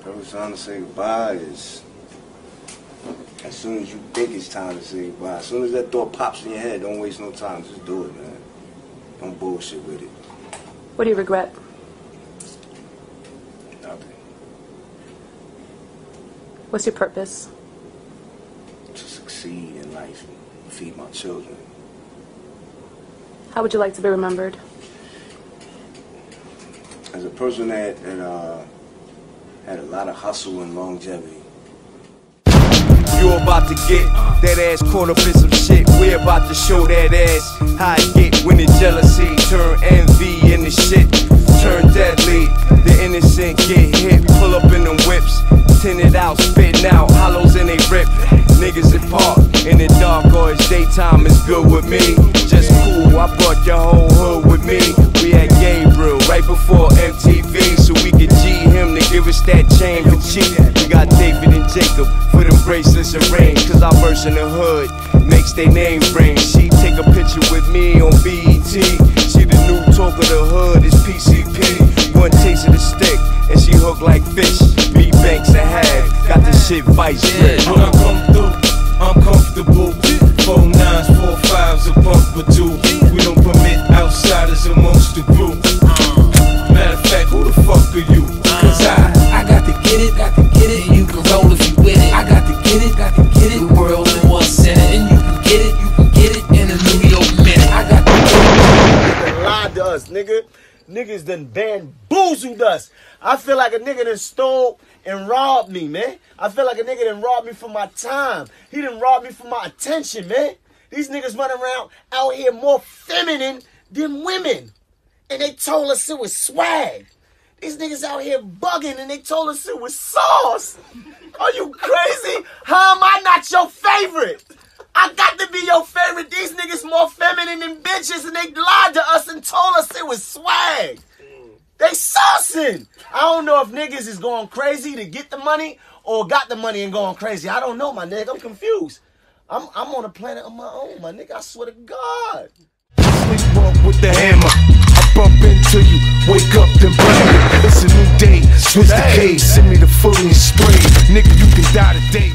First time to say goodbye is as soon as you think it's time to say goodbye. As soon as that thought pops in your head, don't waste no time. Just do it, man. Don't bullshit with it. What do you regret? Nothing. What's your purpose? To succeed in life and feed my children. How would you like to be remembered? As a person that had a lot of hustle and longevity. You about to get that ass caught up in some shit. We're about to show that ass how it get when the jealousy turn envy and the shit turn deadly. The innocent get hit, pull up in them whips, tinted out, spitting out, hollows in they rip. Niggas in park in the dark or it's daytime is good with me. Just cool, I brought your whole hood with me. We had Gabriel right before MTV, so we could G him to give us that chain for cheap. We got David and Jacob for them bracelets and rings, cause our verse in the hood makes their name ring. She take a picture with me on BET. She the new talk of the hood, it's PCP. One taste of the stick and she hooked like fish. B Banks and half, got the shit vice grip. When I come through, I'm comfortable. 4 9s, 4 5s, a bump or two. We don't permit outsiders amongst the group. Matter of fact, who the fuck are you? Cause I got to get it, and you can roll if you with it. I got to get it, the world and what's in it. And you can get it in a New York minute. I got to get it. They lied to us, nigga. Niggas done bamboozled us. I feel like a nigga done stole and robbed me, man. I feel like a nigga done robbed me for my time. He done robbed me for my attention, man. These niggas run around out here more feminine than women. And they told us it was swag. These niggas out here bugging and they told us it was sauce. Are you crazy? How am I not your favorite? I got to be your favorite. These niggas more feminine than bitches and they lied to us and told us it was swag. They saucing. I don't know if niggas is going crazy to get the money or got the money and going crazy. I don't know, my nigga. I'm confused. I'm on a planet of my own, my nigga. I swear to God. Sleepwalk with the hammer. I bump into you. Wake up then blame it. It's a new day. Switch the case. Send me the fully and spray. Nigga, you can die today.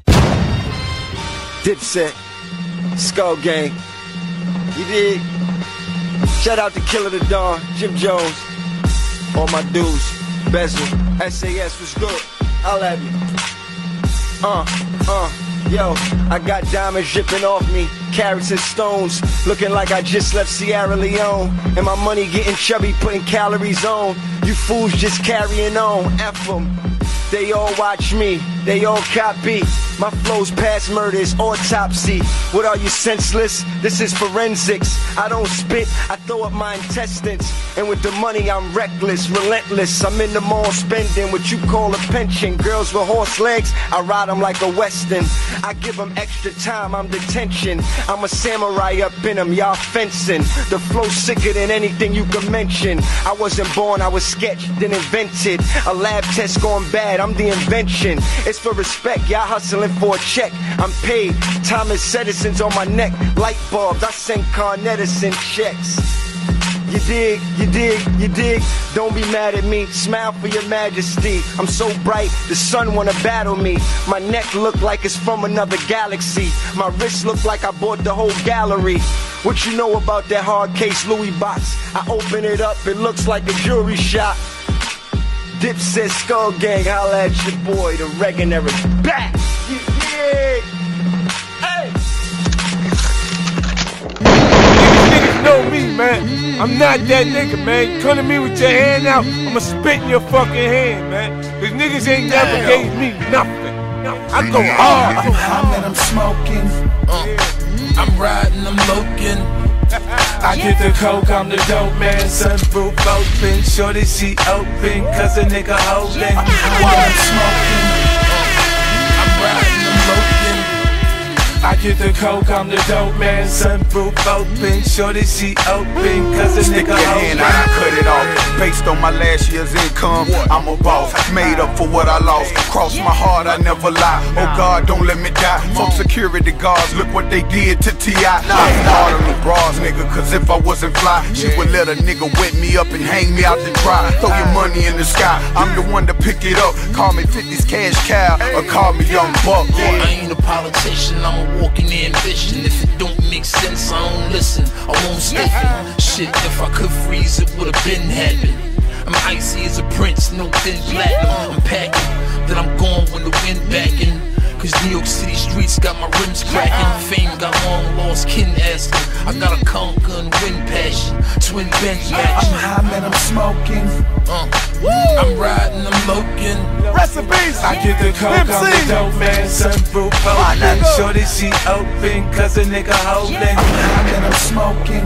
Dipset, Skull Gang. You dig? Shout out to Killer the Dawn, Jim Jones. All my dudes, Bezel, SAS was good. I'll have you. Yo, I got diamonds dripping off me, carats and stones, looking like I just left Sierra Leone. And my money getting chubby, putting calories on. You fools just carrying on, F them. They all watch me, they all copy. My flow's past murders, autopsy. What are you, senseless? This is forensics. I don't spit, I throw up my intestines. And with the money I'm reckless, relentless. I'm in the mall spending what you call a pension. Girls with horse legs, I ride them like a western. I give them extra time, I'm detention. I'm a samurai up in them, y'all fencing. The flow's sicker than anything you can mention. I wasn't born, I was sketched, then invented. A lab test gone bad, I'm the invention. It's for respect, y'all hustling for a check. I'm paid, Thomas Edison's on my neck. Light bulbs, I send Con Edison checks. You dig, you dig, you dig. Don't be mad at me, smile for your majesty. I'm so bright, the sun wanna battle me. My neck look like it's from another galaxy. My wrist look like I bought the whole gallery. What you know about that hard case Louis box? I open it up, it looks like a jewelry shop. Dipset, Skull Gang, holla at your boy, the Reagan era back. You dig? Hey. Niggas know me, man. I'm not that nigga, man. You come to me with your hand out, I'ma spit in your fucking hand, man. Cause niggas ain't never gave me nothing. I go hard. I'm high and I'm smoking. I'm riding, I'm looking. I get the coke, I'm the dope man. Sunroof open, shorty she open, cause a nigga holding. I'm high, I'm smoking. I'm riding, I'm looking. I get the coke, I'm the dope man. Sunroof open, shorty she open, cause a nigga holding. I cut it off based on my last year's income. I'm a boss. made up for what I lost. Cross my heart, I never lie. Oh God, don't let me die. Fuck security guards, look what they did to T.I. I'm hard on the bras, nigga, cause if I wasn't fly, she would let a nigga wet me up and hang me out to dry. Throw your money in the sky, I'm the one to pick it up. Call me 50's cash cow, or call me Young Buck. I ain't a politician, I'm a walking ambition. If it don't make sense, I don't listen, I won't stiffen. Shit, if I could freeze, it would've been happened. I'm icy as a prince, no thin platinum. I'm packing, then I'm gone when the wind backing. Cause New York City streets got my rims cracking. Fame got long lost kin asking. I got a conquer and win passion. Twin bench match. I'm high, man, I'm smoking. I'm riding, I'm loking. Recipes. I get the coke, I'm the dope man. Sunroof open. Shorty, she open, cause a nigga holding. I'm high, man, I'm smoking.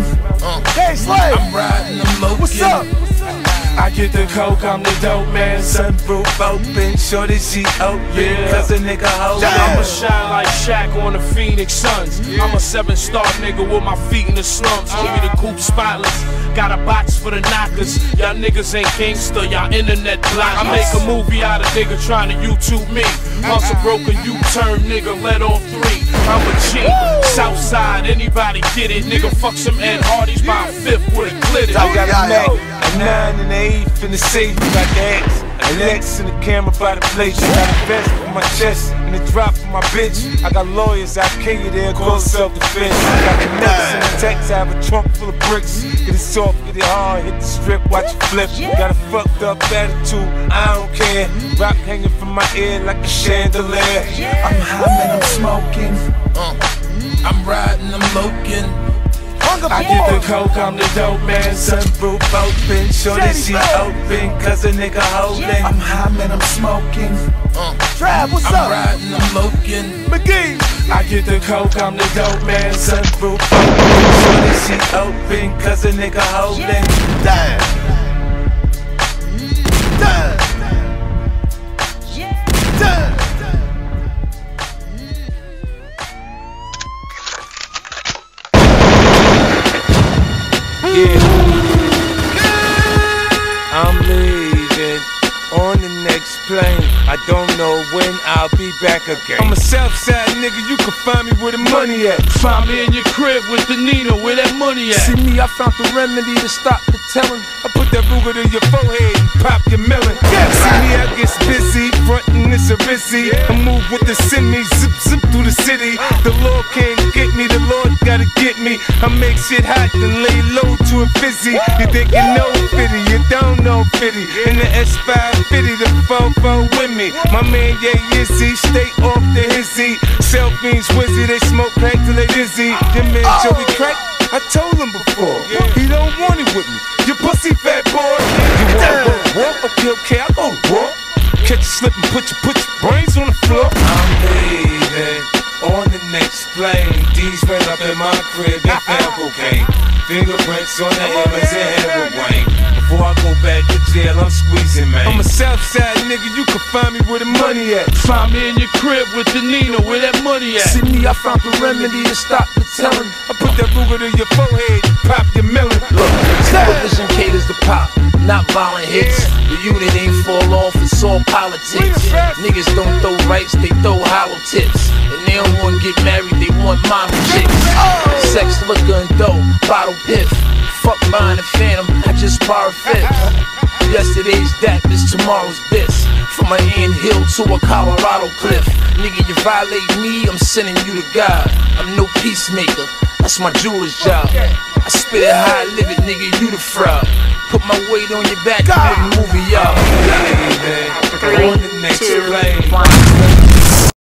I'm riding, I'm loking. What's up? I get the coke, I'm the dope man. Sunroof open, shorty, she open, cause a nigga holding. I'ma shine like Shaq on the Phoenix Suns. I'm a 7-star nigga with my feet in the slums. Give me the coupe spotless. Got a box for the knockers. Y'all niggas ain't gangster, y'all internet blockers. I make a movie out of nigga trying to YouTube me. Hustle broke a U-turn nigga, let off 3. I'm a G. Southside, anybody get it? Nigga, fuck some Ed Hardys by a 5th with a glitter. I got a Mac, a 9 and an 8 in the safe. Got the X, an X in the camera by the plate. I got a vest for my chest and a drop for my bitch. I got lawyers, I kill you there, call self-defense. I got the nuts in the text, I have a trunk full of bricks. Get it soft, get it hard, hit the strip, watch it flip. Got a fucked up attitude, I don't care. Rock hanging from my ear like a chandelier. I'm high, man, I'm smoking. I'm riding, I'm loking. I get the coke, I'm the dope man. Sunroof open, shorty, she open, cause a nigga holding. I'm high, man, I'm smoking. Trav, what's I'm up? riding, I'm loking. McGee. I get the coke, I'm the dope man. Sunroof open, shorty, she open, cause a nigga holding. Damn. Damn. Damn. Yeah, I'm leaving on the next plane. I don't know when I'll be back again. I'm a Southside nigga, you can find me where the money at. Find me in your crib with the Nina, where that money at? See me, I found the remedy to stop the telling. I put that Ruger to your forehead and pop your melon. See me, I get busy, frontin' this a busy. I move with the semi, zip zip through the city. The Lord can't get me, the Lord gotta get me. I make shit hot and lay low to a fizzy. You think you know 50, you don't know 50. In the S550, the 4-4 with me. My man, yeah, Yizzy, stay off the hizzy. Selfies, Wizzy, they smoke crack till they dizzy. Your man Joey crack, I told him before. He don't want it with me, you pussy fat boy. You wanna go to war? Okay, I go to war. Catch you slipping, put your brains on the floor. I'm leaving on the next plane. D's ran up in my crib and found cocaine. Fingerprints on the hammers and heroin. Before I go back to jail, I'm squeezing, man. I'm a Southside nigga, you can find me where the money at. Find me in your crib with the Nina, where that money at? See me, I found the remedy to stop the telling. I put that Ruger to your forehead, pop your melon. Look, television caters to pop, not violent hits. The unit ain't fall off, it's all politics. Niggas don't throw rights, they throw hollow tips. And they don't wanna get married, they want mommy chicks. Sex, liquor, and dough, bottle piff. Fuck buying a phantom, I just borrow fifth. Yesterday's that, this tomorrow's this. From a Ant Hill to a Colorado cliff. Nigga, you violate me, I'm sending you to God. I'm no peacemaker, that's my jeweler's job. I spit it how I live it, nigga, you the fraud. Put my weight on your back, you wouldn't move it, y'all. On the next plane.